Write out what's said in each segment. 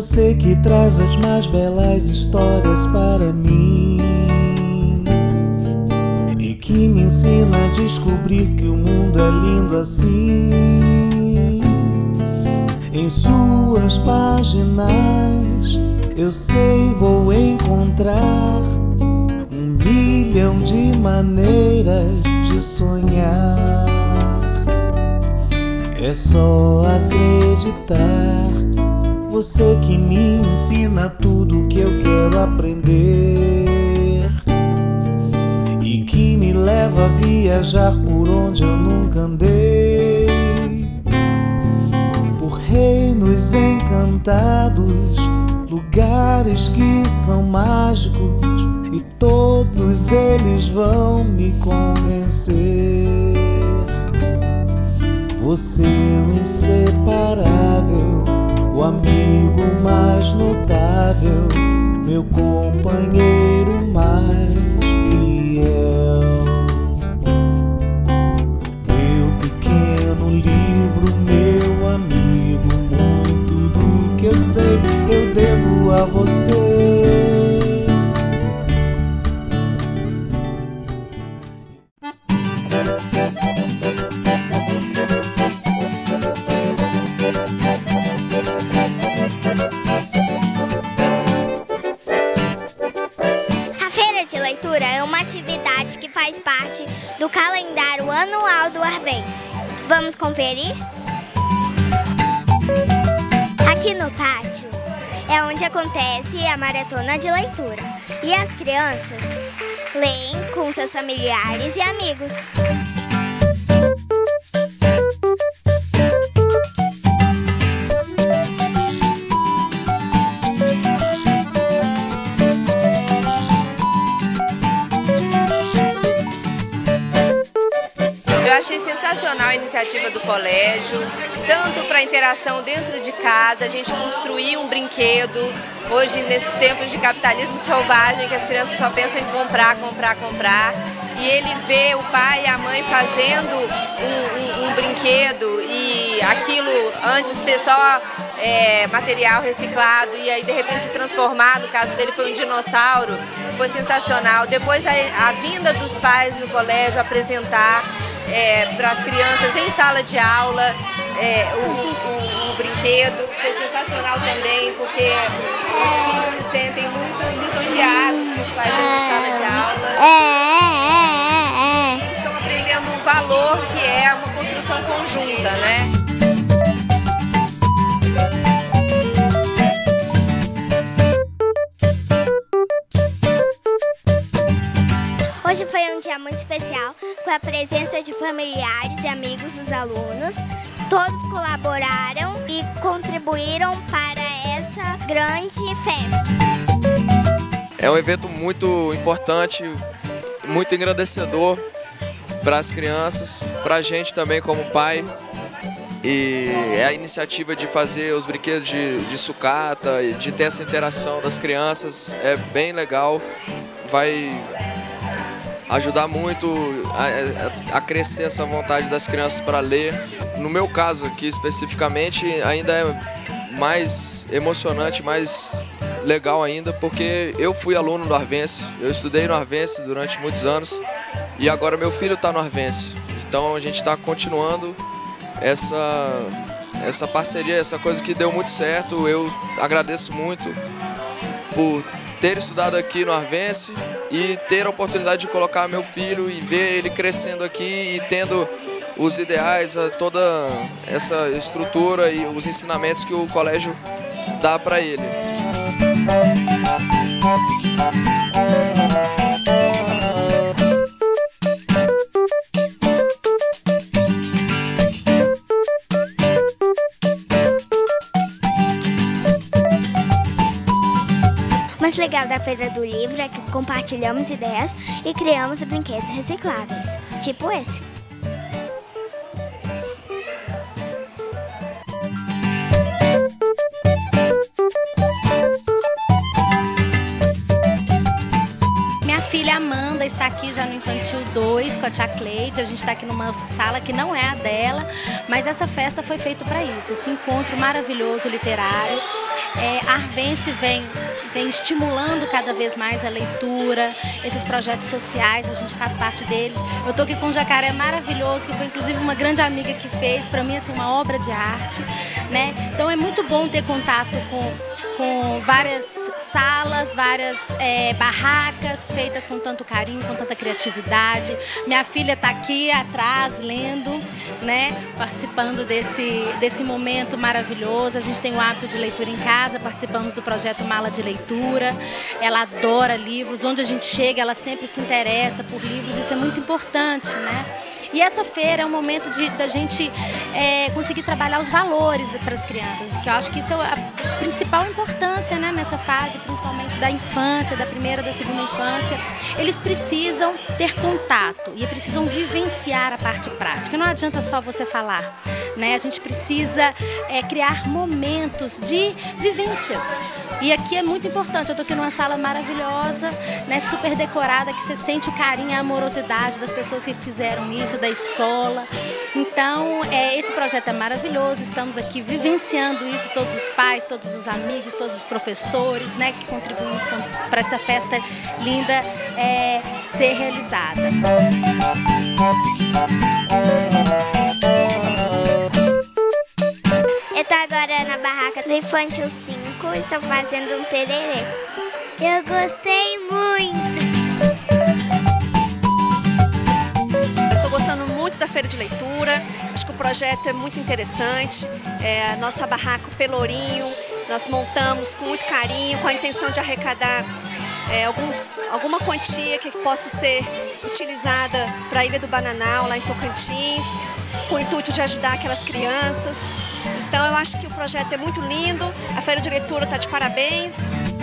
Você que traz as mais belas histórias para mim e que me ensina a descobrir que o mundo é lindo assim. Em suas páginas eu sei vou encontrar 1.000.000 de maneiras de sonhar. É só acreditar. Você que me ensina tudo que eu quero aprender e que me leva a viajar por onde eu nunca andei, por reinos encantados, lugares que são mágicos, e todos eles vão me convencer. Você é o inseparável, o amigo mais notável, meu companheiro mais fiel. Meu pequeno livro, meu amigo, muito do que eu sei eu devo a você. Faz parte do calendário anual do Arvense. Vamos conferir? Aqui no pátio é onde acontece a maratona de leitura e as crianças leem com seus familiares e amigos. Eu achei sensacional a iniciativa do colégio, tanto para a interação dentro de casa, a gente construir um brinquedo. Hoje, nesses tempos de capitalismo selvagem, que as crianças só pensam em comprar, comprar, comprar, e ele vê o pai e a mãe fazendo um brinquedo e aquilo antes ser só material reciclado e aí de repente se transformar, no caso dele foi um dinossauro, foi sensacional. Depois a vinda dos pais no colégio apresentar para as crianças em sala de aula o brinquedo, foi sensacional também, porque os filhos se sentem muito lisonjeados com os pais na sala de aula. Eles estão aprendendo o valor que é uma construção conjunta, né? Hoje foi um dia muito especial, com a presença de familiares e amigos dos alunos. Todos colaboraram e contribuíram para essa grande festa. É um evento muito importante, muito engrandecedor para as crianças, para a gente também como pai. E é a iniciativa de fazer os brinquedos de sucata e de ter essa interação das crianças, é bem legal, vai ajudar muito a crescer essa vontade das crianças para ler. No meu caso aqui especificamente ainda é mais emocionante, mais legal ainda, porque eu fui aluno do Arvense, eu estudei no Arvense durante muitos anos e agora meu filho está no Arvense. Então a gente está continuando essa parceria, essa coisa que deu muito certo. Eu agradeço muito por ter estudado aqui no Arvense e ter a oportunidade de colocar meu filho e ver ele crescendo aqui e tendo os ideais, toda essa estrutura e os ensinamentos que o colégio dá para ele. O mais legal da Feira do Livro é que compartilhamos ideias e criamos brinquedos recicláveis, tipo esse. Minha filha Amanda está aqui já no Infantil 2 com a tia Cleide. A gente está aqui numa sala que não é a dela, mas essa festa foi feita para isso, esse encontro maravilhoso literário. A Arvense vem estimulando cada vez mais a leitura, esses projetos sociais, a gente faz parte deles. Eu estou aqui com um jacaré maravilhoso, que foi inclusive uma grande amiga que fez, para mim, assim, uma obra de arte, né? Então é muito bom ter contato com várias salas, várias barracas feitas com tanto carinho, com tanta criatividade. Minha filha está aqui atrás lendo, né? Participando desse momento maravilhoso. A gente tem o hábito de leitura em casa, participamos do projeto Mala de Leitura. Ela adora livros, onde a gente chega ela sempre se interessa por livros, isso é muito importante, né? E essa feira é um momento da gente conseguir trabalhar os valores para as crianças, que eu acho que isso é a principal importância, né, nessa fase, principalmente da infância, da primeira, da segunda infância. Eles precisam ter contato e precisam vivenciar a parte prática. Não adianta só você falar, né? A gente precisa criar momentos de vivências. E aqui é muito importante, eu estou aqui numa sala maravilhosa, né, super decorada, que você sente o carinho, a amorosidade das pessoas que fizeram isso, da escola. Então, esse projeto é maravilhoso, estamos aqui vivenciando isso, todos os pais, todos os amigos, todos os professores, né, que contribuímos para essa festa linda ser realizada. Eu tô agora na barraca do Infantil 5 e estou fazendo um tererê. Eu gostei muito! Estou gostando muito da Feira de Leitura, acho que o projeto é muito interessante. A nossa barraca, o Pelourinho, nós montamos com muito carinho, com a intenção de arrecadar alguma quantia que possa ser utilizada para a Ilha do Bananal, lá em Tocantins, com o intuito de ajudar aquelas crianças. Então eu acho que o projeto é muito lindo, a Feira de Leitura está de parabéns.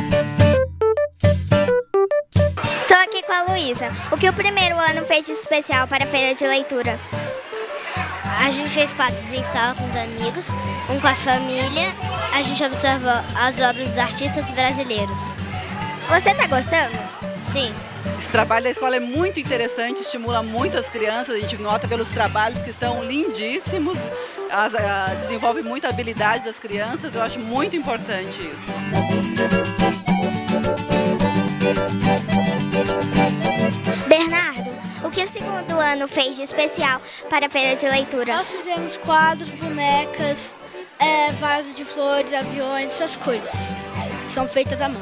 Estou aqui com a Luísa. O que o primeiro ano fez de especial para a Feira de Leitura? A gente fez quadros em sala com os amigos, um com a família. A gente observou as obras dos artistas brasileiros. Você está gostando? Sim. Esse trabalho da escola é muito interessante, estimula muito as crianças, a gente nota pelos trabalhos que estão lindíssimos, desenvolve muito a habilidade das crianças, eu acho muito importante isso. Bernardo, o que o segundo ano fez de especial para a Feira de Leitura? Nós fizemos quadros, bonecas, vasos de flores, aviões, essas coisas que são feitas à mão.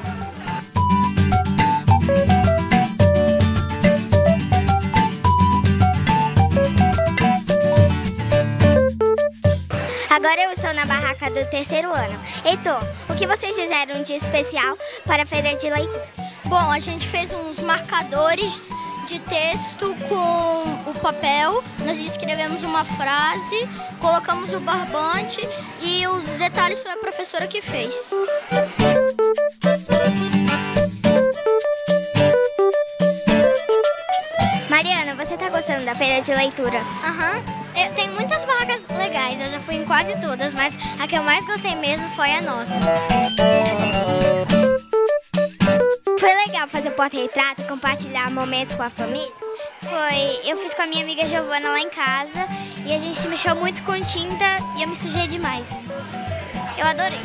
Agora eu estou na barraca do terceiro ano. Heitor, o que vocês fizeram de especial para a Feira de Leitura? Bom, a gente fez uns marcadores de texto com o papel, nós escrevemos uma frase, colocamos o barbante e os detalhes foi a professora que fez. Mariana, você está gostando da Feira de Leitura? Tem muitas barracas legais, eu já fui em quase todas, mas a que eu mais gostei mesmo foi a nossa. Foi legal fazer o porta-retrato e compartilhar momentos com a família? Foi, eu fiz com a minha amiga Giovana lá em casa e a gente mexeu muito com tinta e eu me sujei demais. Eu adorei.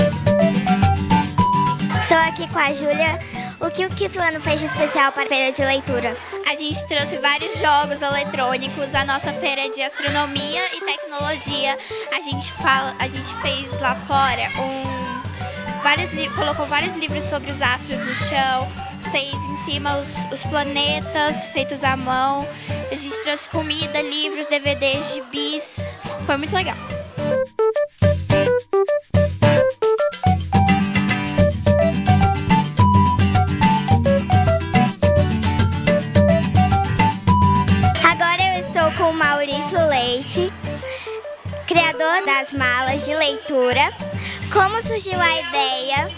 Estou aqui com a Júlia. O que o quinto ano fez de especial para a Feira de Leitura? A gente trouxe vários jogos eletrônicos, a nossa feira de astronomia e tecnologia. A gente fez lá fora colocou vários livros sobre os astros no chão, fez em cima os planetas feitos à mão. A gente trouxe comida, livros, DVDs, gibis. Foi muito legal. Com o Maurício Leite, criador das malas de leitura. Como surgiu a ideia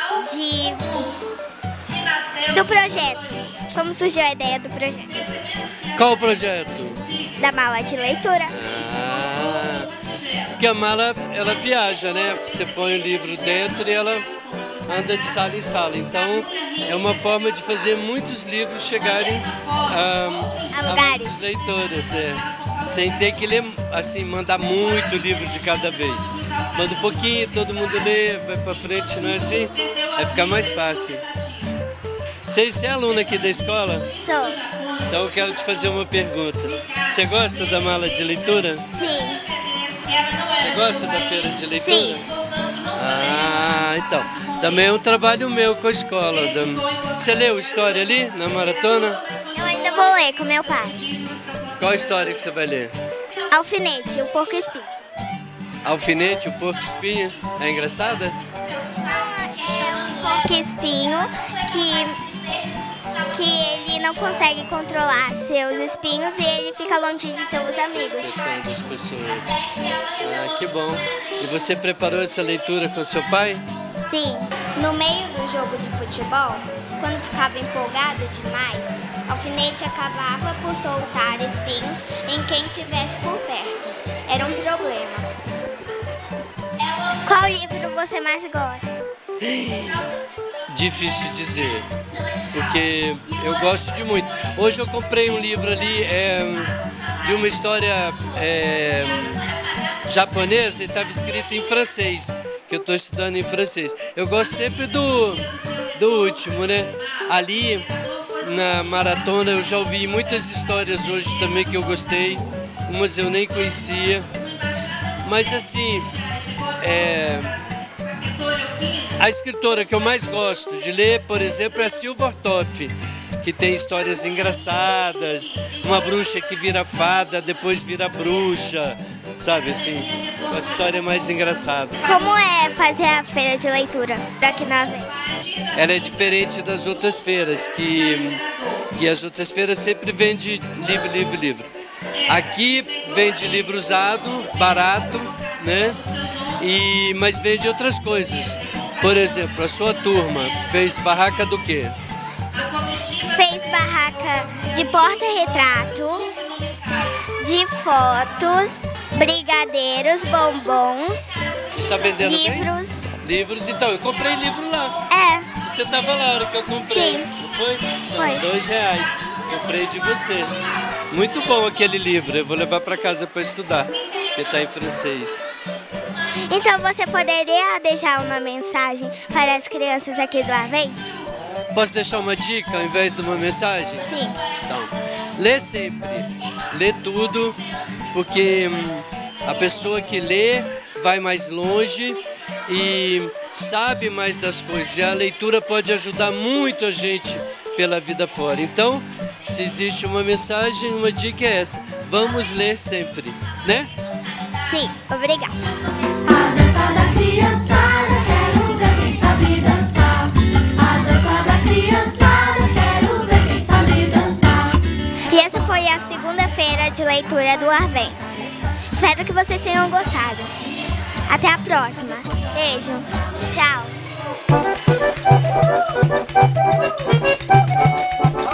do projeto? Como surgiu a ideia do projeto? Qual o projeto? Da mala de leitura. Porque a mala, ela viaja, né? Você põe o livro dentro e ela anda de sala em sala. Então, é uma forma de fazer muitos livros chegarem a lugares. leitores. sem ter que ler, assim, mandar muito livro de cada vez. Manda um pouquinho, todo mundo lê, vai pra frente, não é assim? Vai ficar mais fácil. Você é aluna aqui da escola? Sou. Então eu quero te fazer uma pergunta. Você gosta da mala de leitura? Sim. Você gosta da feira de leitura? Sim. Ah, então. Também é um trabalho meu com a escola. Você leu história ali, na maratona? Eu ainda vou ler com meu pai. Qual história que você vai ler? Alfinete, o porco espinho. Alfinete, o porco espinho. É engraçada? É um porco espinho que ele não consegue controlar seus espinhos e ele fica longe de seus amigos. Respeitando as pessoas. Ah, que bom. E você preparou essa leitura com seu pai? Sim. No meio do jogo de futebol, quando ficava empolgado demais, Alfinete acabava por soltar espinhos em quem estivesse por perto. Era um problema. Qual livro você mais gosta? Difícil dizer, porque eu gosto de muito. Hoje eu comprei um livro ali de uma história japonesa e estava escrito em francês, que eu estou estudando em francês. Eu gosto sempre do último, né? Ali na maratona eu já ouvi muitas histórias hoje também que eu gostei, umas eu nem conhecia, mas assim, a escritora que eu mais gosto de ler, por exemplo, é a Sylva Ortoff, que tem histórias engraçadas, uma bruxa que vira fada, depois vira bruxa, sabe assim, uma história mais engraçada. Como é fazer a feira de leitura daqui na Avém? Ela é diferente das outras feiras, que as outras feiras sempre vendem livro. Aqui vende livro usado, barato, né? Mas vende outras coisas. Por exemplo, a sua turma fez barraca do quê? Fez barraca de porta-retrato, de fotos, brigadeiros, bombons, tá vendendo livros. Bem? Livros, então, eu comprei livro lá. Você estava lá na hora que eu comprei, Sim. Não foi? Foi. R$2. Comprei de você. Muito bom aquele livro, eu vou levar para casa para estudar, porque está em francês. Então você poderia deixar uma mensagem para as crianças aqui do Avém? Posso deixar uma dica ao invés de uma mensagem? Sim. Então, lê sempre, lê tudo, porque a pessoa que lê vai mais longe e sabe mais das coisas. E a leitura pode ajudar muito a gente pela vida fora. Então, se existe uma mensagem, uma dica é essa. Vamos ler sempre, né? Sim, obrigada. A dança da criançada, quero ver quem sabe dançar. A dança da criançada, quero ver quem sabe dançar. E essa foi a segunda-feira de leitura do Arvense. Espero que vocês tenham gostado. Até a próxima. Beijo. Tchau.